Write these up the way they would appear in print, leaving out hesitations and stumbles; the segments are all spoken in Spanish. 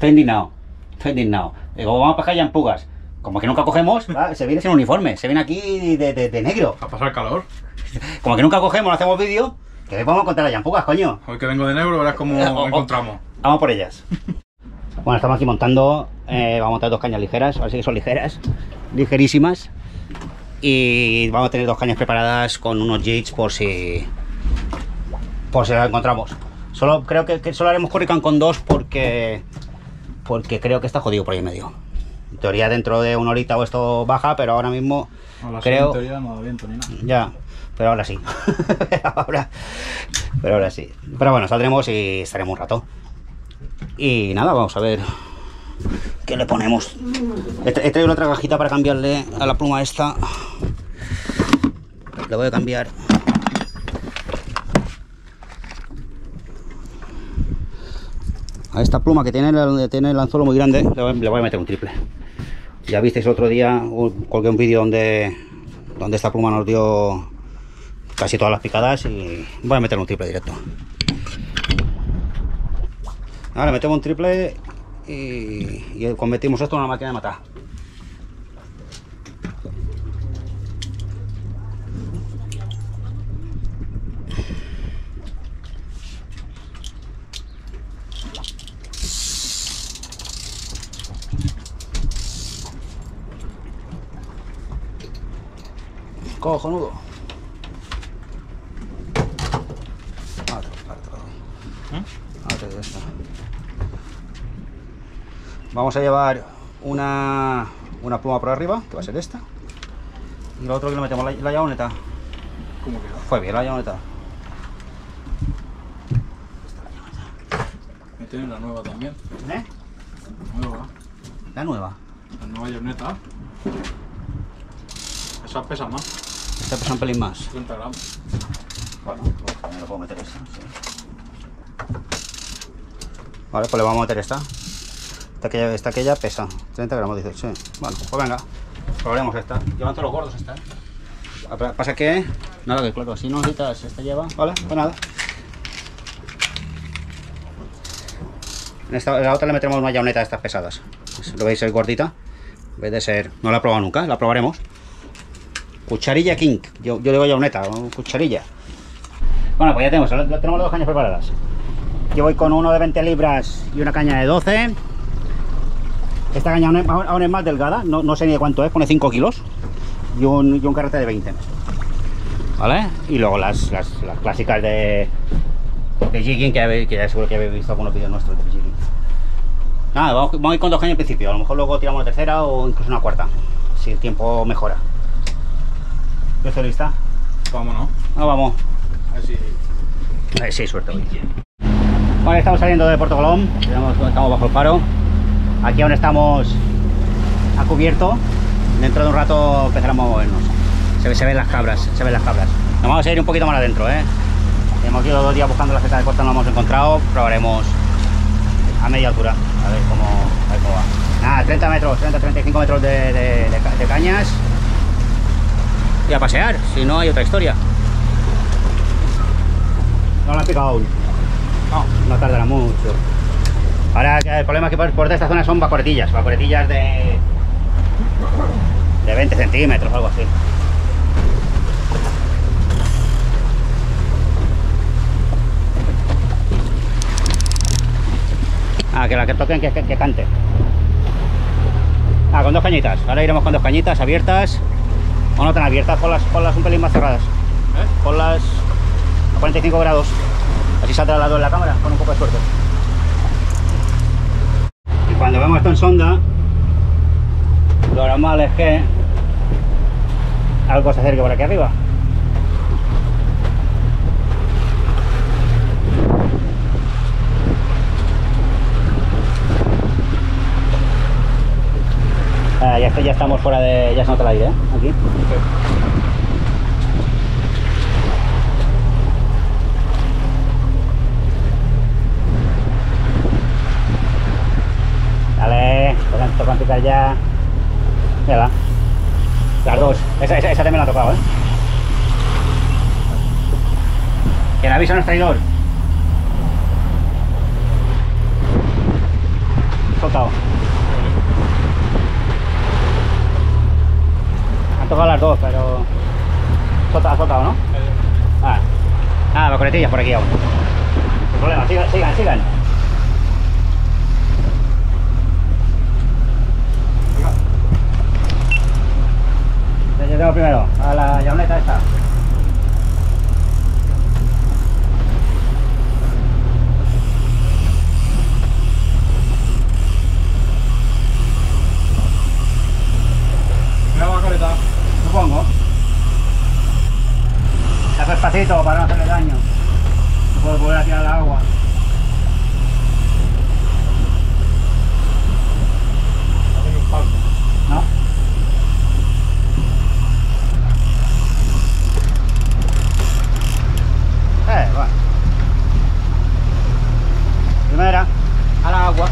Estoy indignado. Estoy indignado. Digo, vamos a pescar llampugas. Como que nunca cogemos, se viene sin uniforme. Se viene aquí de negro. A pasar calor. Como que nunca cogemos, no hacemos vídeo. Que hoy vamos a encontrar las llampugas, coño. Hoy que vengo de negro, verás cómo lo encontramos. Vamos por ellas. Bueno, estamos aquí montando. Vamos a montar 2 cañas ligeras. Así que son ligeras. Ligerísimas. Y vamos a tener 2 cañas preparadas con unos jigs por si las encontramos. Creo que solo haremos currycan con 2 porque creo que está jodido por ahí en medio. En teoría dentro de una horita o esto baja, pero ahora mismo creo... En teoría no da viento ni nada. Ya, pero ahora sí. pero ahora sí. Pero bueno, saldremos y estaremos un rato. Y nada, vamos a ver qué le ponemos. He traído otra cajita para cambiarle a la pluma esta. Le voy a cambiar. A esta pluma que tiene el anzuelo muy grande, le voy a meter un triple. Ya visteis el otro día, colgué un vídeo donde esta pluma nos dio casi todas las picadas y voy a meter un triple directo. Ahora metemos un triple y convertimos esto en una máquina de matar. Cojonudo. Vamos a llevar una pluma por arriba, que va a ser esta. Y lo otro que le metemos la llaoneta. ¿Cómo queda? Fue bien la llaoneta. Me tienen la nueva también. ¿Eh? Nueva. La nueva. La nueva llaneta. Esa pesa más. Esta pesa un pelín más. 30 gramos. Bueno, pues también lo puedo meter esta. Sí. Vale, pues le vamos a meter esta. Esta que ya pesa 30 gramos, dice. Sí. Bueno, pues venga, probaremos esta. Llevan todos los gordos esta. Pasa que, nada, que claro, si no necesitas, esta lleva, vale, pues nada. En la otra le metemos una llaoneta de estas pesadas. Lo veis, es gordita. En vez de ser, no la he probado nunca, la probaremos. Cucharilla King, yo digo llaoneta, cucharilla. Bueno, pues ya tenemos las 2 cañas preparadas. Yo voy con uno de 20 libras y una caña de 12. Esta caña aún es más delgada, no sé ni de cuánto es, pone 5 kilos. Y un carrete de 20. ¿Vale? Y luego las clásicas de jigging, que ya seguro que habéis visto algunos vídeos nuestros de jigging. Nada, vamos a ir con 2 cañas al principio, a lo mejor luego tiramos una tercera o incluso una cuarta, si el tiempo mejora. ¿Yo estoy lista? Vámonos. No, vamos. A ver si Sí, suerte hoy. Bueno, estamos saliendo de Puerto Colom, estamos bajo el faro. Aquí aún estamos a cubierto. Dentro de un rato empezaremos a movernos. Se ven las cabras, Nos vamos a ir un poquito más adentro, ¿eh? Hemos ido 2 días buscando la cesta de costa, no la hemos encontrado. Probaremos a media altura, a ver cómo va. Nada, 30 metros, 30-35 metros de cañas. Y a pasear, si no hay otra historia. No la han picado aún. No tardará mucho. Ahora el problema es que por esta zona son vacoretillas de 20 centímetros, algo así. Que la que toquen que cante. Con 2 cañitas. Ahora iremos con 2 cañitas abiertas. O no tan abiertas, ponlas un pelín más cerradas. Ponlas a 45 grados. Así saldrá al lado de la cámara, con un poco de suerte. Y cuando vemos esto en sonda, lo normal es que algo se acerque por aquí arriba. Ya estamos fuera de... ya se nota el aire, ¿eh? Aquí. Okay. Dale, tocan picar ya. Mírala. Las 2. Esa también la ha tocado, ¿eh? Que la avisa no es traidor. azotado. Han tocado las dos, pero... azotado, ¿no? Vacoletillas por aquí aún. No problema, sigan. Yo tengo primero, a la llauneta esta. Mira la vacoleta. Supongo. Se hace despacito para no hacerle daño. No puedo volver a tirar el agua. No tiene un falso. ¿No? Bueno. Primera, al agua.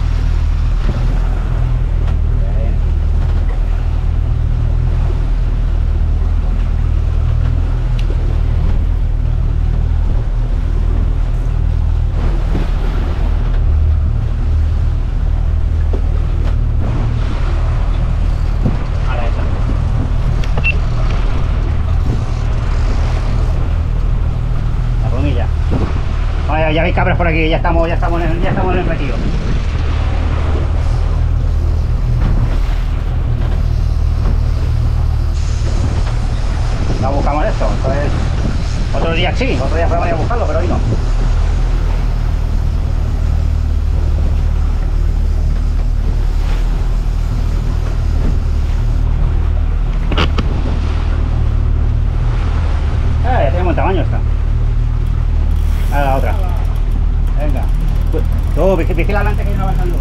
Ya veis cabras por aquí, ya estamos en el metido. No buscamos esto, entonces otro día sí, otro día podemos ir a buscarlo, pero hoy no. Ya tiene buen tamaño esta. A la otra. Venga. Tú, vigila adelante que yo no va a salir.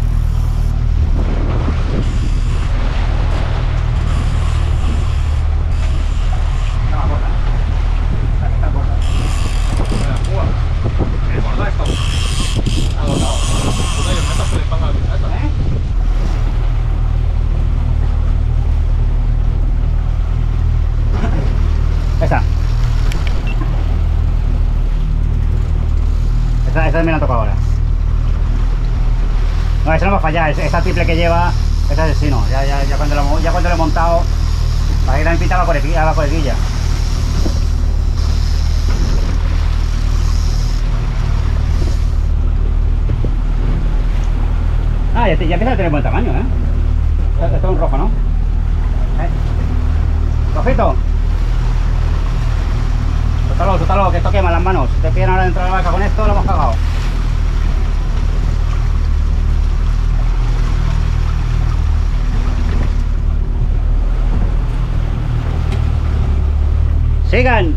Está corta. Está corta. ¿Gorda esto? Agotado. Puta, yo metas por el pan a la esta. Esta. Esta me la toca ahora. No, esa no va a fallar, esa triple que lleva es asesino. Ya cuando lo he montado, para que también pinta la coletilla. Ya empieza a tener buen tamaño, ¿eh? Esto es un rojo, ¿no? Rojito. Suéltalo, que esto quema las manos. Si te piden ahora dentro de la vaca con esto, lo hemos cagado. ¡Sigan!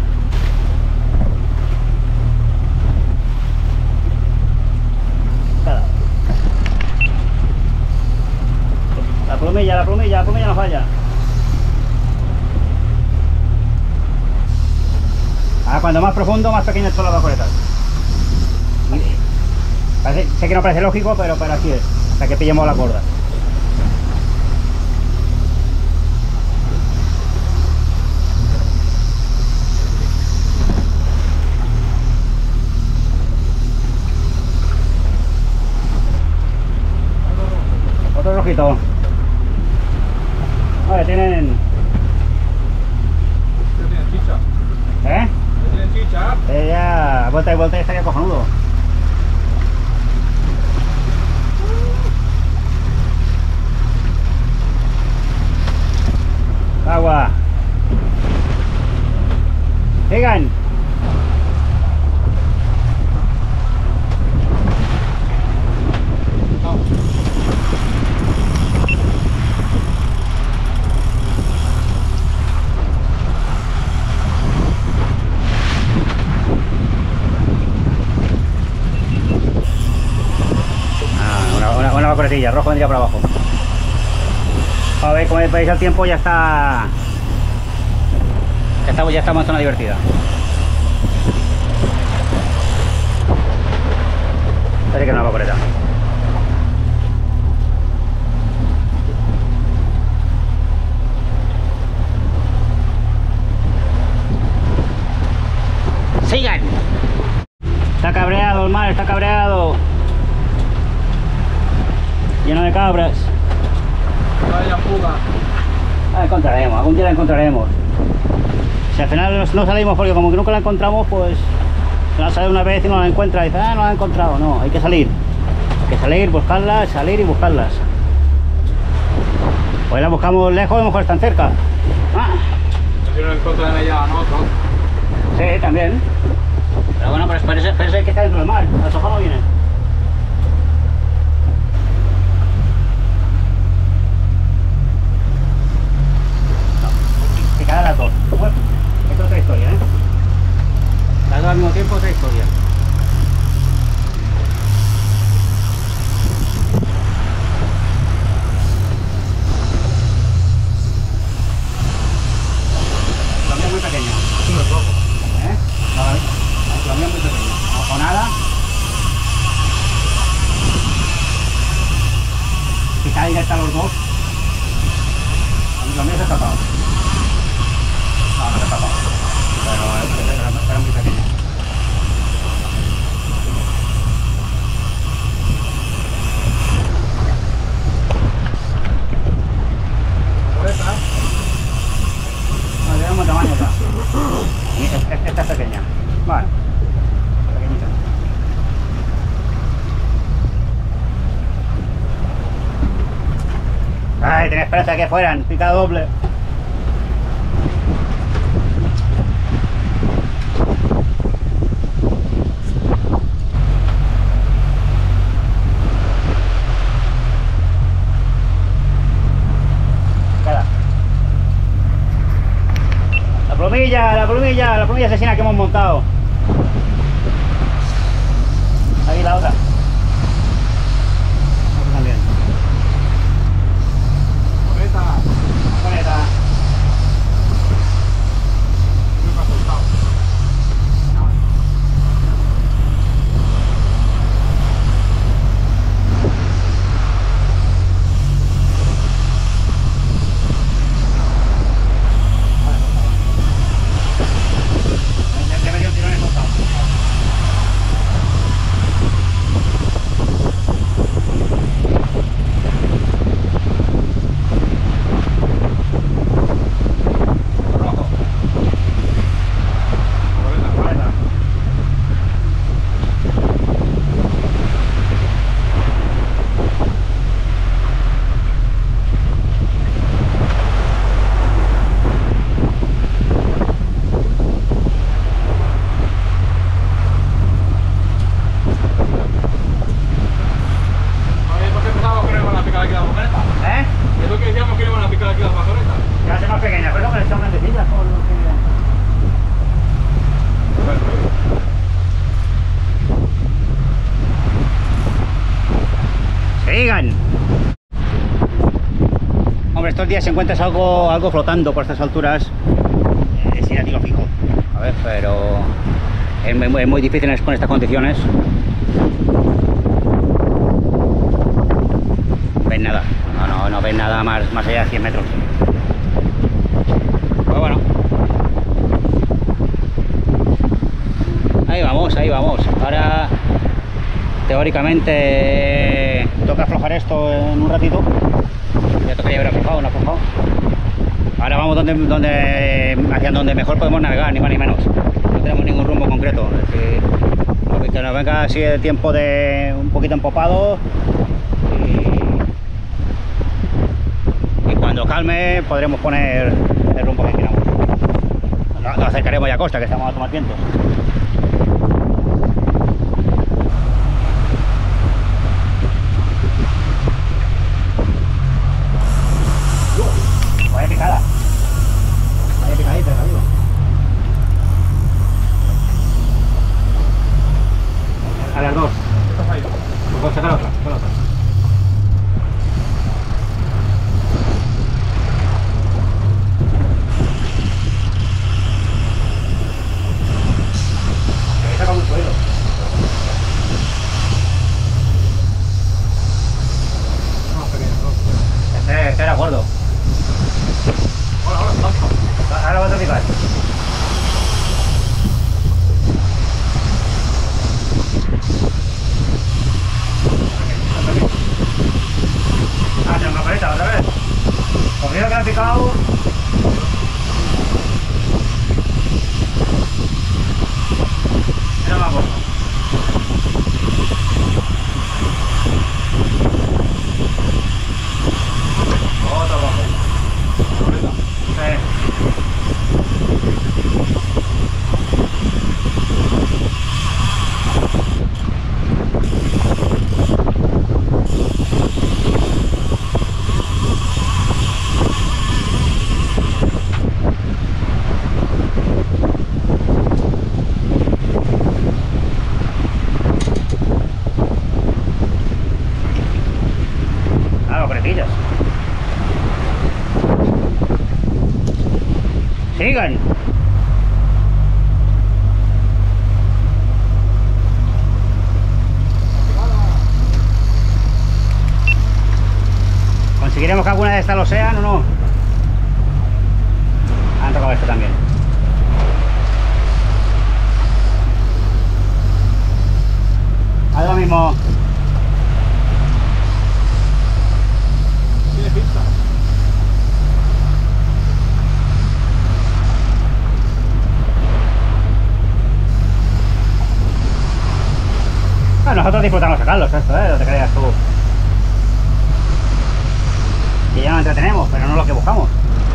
La plumilla no falla. Cuando más profundo, más pequeñas son las vacoletas. Sé que no parece lógico, pero así es. Hasta que pillemos la corda. Otro rojito. Vale, tienen... ¿Tienen chicha? ¿Eh? ¿Tienen chicha? Ya, vuelta y vuelta y estaría cojonudo. Agua. Sigan. Una vacoletilla, rojo vendría por abajo. A ver, como veis el tiempo ya está. Ya estamos en zona divertida. Parece que es una vacoleta. ¡Sigan! Está cabreado el mar, está cabreado. lleno de cabras. Vaya fuga. La encontraremos, algún día la encontraremos. Si al final no salimos porque como que nunca la encontramos, pues se la sale una vez y no la encuentra y dice, ah, no la he encontrado. No, hay que salir. Hay que salir, buscarlas, salir y buscarlas. Hoy la buscamos lejos, a lo mejor están cerca. Ah. Si no encuentran ella, nosotros. Sí, también. Pero bueno, pero parece que está dentro del mar. A lo mejor no viene. No. Se quedan las dos. Bueno, esto es otra historia, ¿eh? Las dos al mismo tiempo, otra historia. La mía es muy pequeña. Sí, lo toco. ¿Eh? La mía es muy pequeña. O nada. Quizá directa a los dos. La mía se ha tapado. No, no se ha tapado. Pero era muy pequeña. Por esta. No, tiene un buen tamaño ya. Y esta es pequeña. Vale. Pequeñita. Ay, tenía esperanza de que fueran. Pica doble. La plumilla asesina que hemos montado. Ahí la otra. Otra también. Coneta. Coneta. Nunca ha soltado. Le he metido un tirón en el costado. Rojo. Coneta. Coneta. Oye, ¿por qué pensábamos que no iban a picar aquí las vagonetas? ¿Eh? Es lo que decíamos que no iban a picar aquí las vagonetas. Ya va a ser más pequeña, pero que son grandecillas. Por lo que... ¡Sigan! Hombre, estos días si encuentras algo flotando por estas alturas, es ir a tiro fijo. A ver, pero es muy difícil con estas condiciones. Ves nada, no ves nada más allá de 100 metros. Pues bueno. Ahí vamos. Ahora, teóricamente, toca aflojar esto en un ratito. Ya tocaría haber aflojado, no aflojado. Ahora vamos hacia donde mejor podemos navegar, ni más ni menos. No tenemos ningún rumbo concreto. Es decir, que nos venga así el tiempo de un poquito empopado. Y cuando calme podremos poner el rumbo que queramos. Nos acercaremos ya a costa, que estamos a tomar vientos. Vaya picada. Vaya picadita, te digo. A las dos. Estás ahí. Pues sacar otra, sacar otra. Saca mucho hilo. No, pequeño, no. Este era gordo. Ahora, tanto. Ahora vas a picar. que me he picado. Era más gordo. Otro gordo. Sí. Sigan. ¿Conseguiremos que alguna de estas lo sean o no? Han tocado esto también. Haz lo mismo. Tiene pinta. Bueno, nosotros disfrutamos sacarlos, esto, no te creas tú. Que ya nos entretenemos, pero no es lo que buscamos.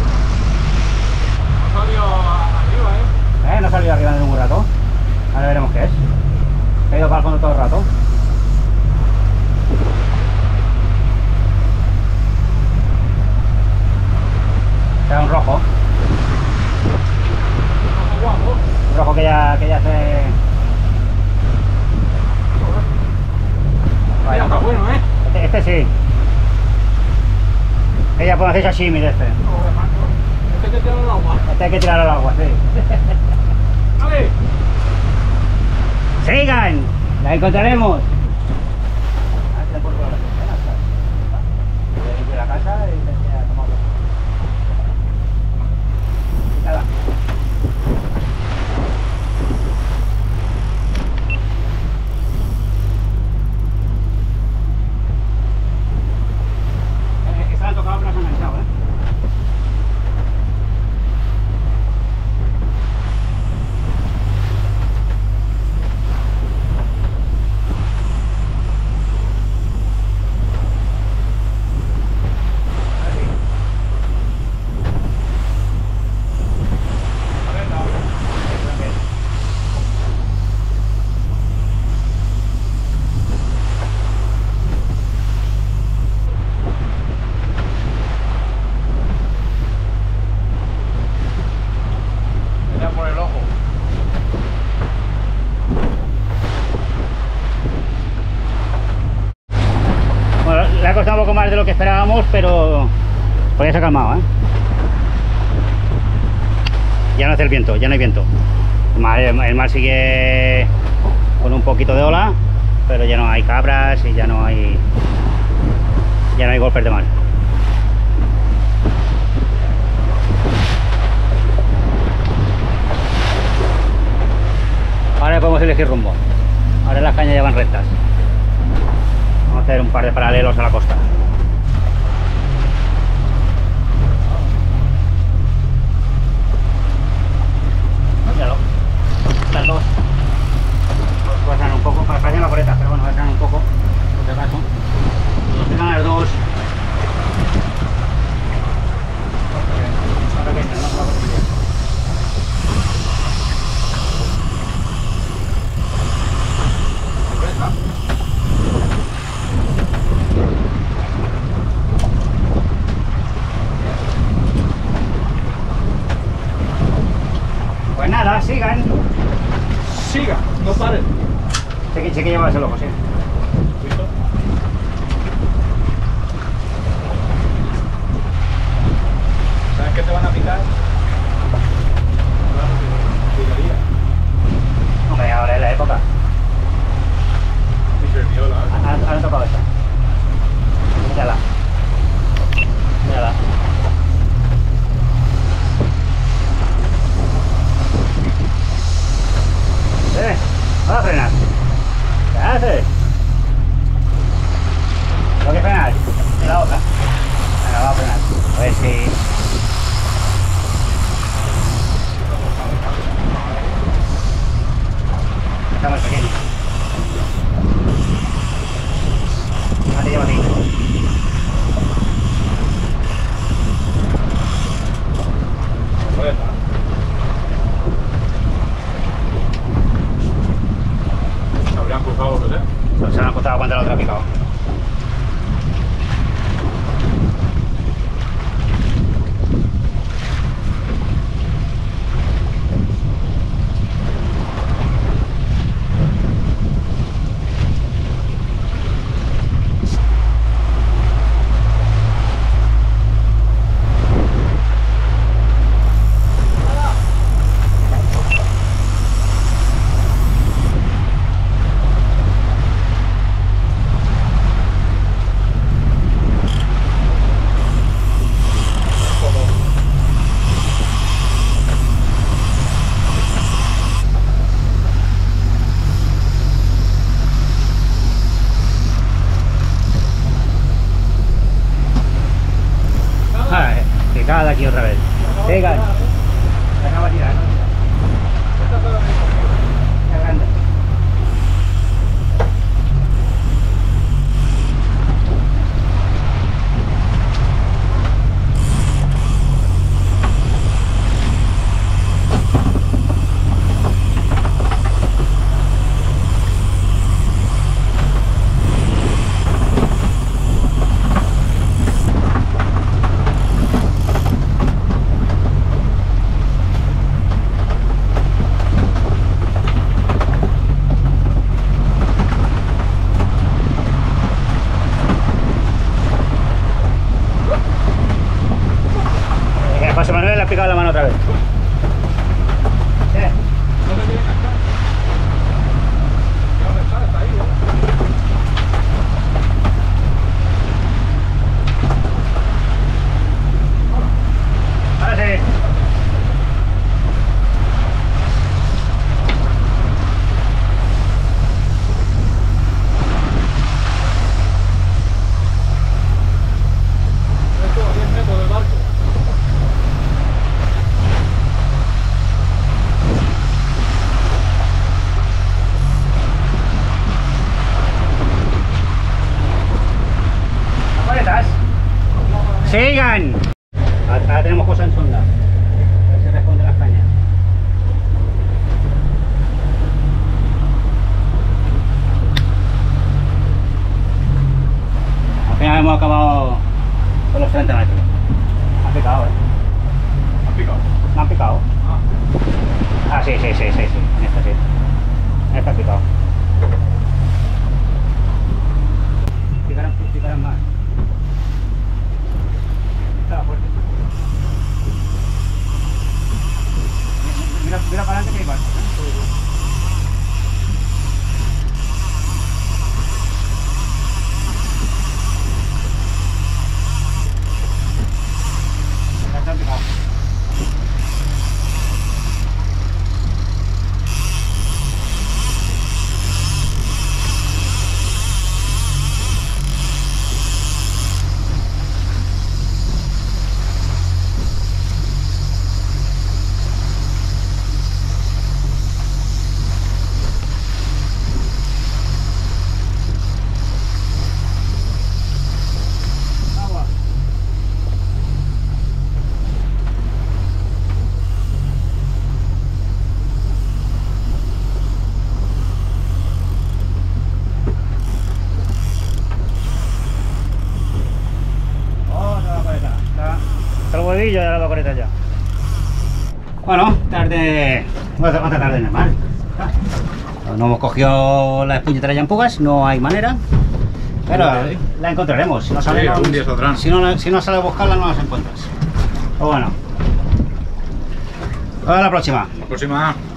No salió arriba, No salió arriba de ningún rato. Ahora veremos qué es. He ido para el fondo todo el rato. Será un rojo. Un rojo que ya se... Vaya, está bueno, Este sí. Ella puede hacer sashimi de este. Este hay que tirarlo al agua. Este hay que tirarlo al agua, sí. ¡Dale! ¡Sigan! ¡La encontraremos! La casa y te tomamos. Nada. Están tocando, pero se han enganchado, Ya por el ojo. Bueno, le ha costado un poco más de lo que esperábamos, pero ya se ha calmado, Ya no hace el viento, ya no hay viento. El mar sigue con un poquito de ola, pero ya no hay cabras y ya no hay golpes de mar. Ahora podemos elegir rumbo. Ahora las cañas ya van rectas. Vamos a hacer un par de paralelos a la costa. Míralo. Las dos. Voy a frenar un poco, parecen vaporetas, pero bueno, voy a frenar un poco, por si acaso. Frenan las dos. Pues nada, sigan. Siga, no paren. Sí que llevas el ojo, sí. ¿Visto? ¿Sabes que te van a picar? Picaría. Hombre, ahora es la época. Y serviola. Ahora tocado esta. Mírala. Mírala. Vamos a frenar. ¿Qué haces? Tengo que frenar. La otra. Venga, vamos a frenar. A ver si... Está muy pequeño. Llévate, llévate. Se habrían cruzado, ¿verdad? Pues se han acostado cuando la otra ha picado. Picada aquí otra vez. Venga. Se acaba de tirar. Es grande. José Manuel le ha picado la mano otra vez. Ahora sí. Esto a 10 metros del barco. ¡Sigan! Ahora tenemos cosas en sonda. A ver si responde las cañas. Al final hemos acabado con los 30 metros. Han picado, ¿eh? ¿Han picado? ¿Me han picado? Ah, sí. En esta sí. En esta han picado. Picarán más. Está fuerte. Mira para adelante que hay barco. Está picado. Hasta el huevillo de la vacoreta ya. Bueno, tarde. Otra tarde normal. No hemos cogido las puñeteras llampugas, no hay manera. Pero la encontraremos. Si no sale, un día saldrán. si no sale a buscarla, no las encuentras. Pero bueno. Hasta la próxima. La próxima.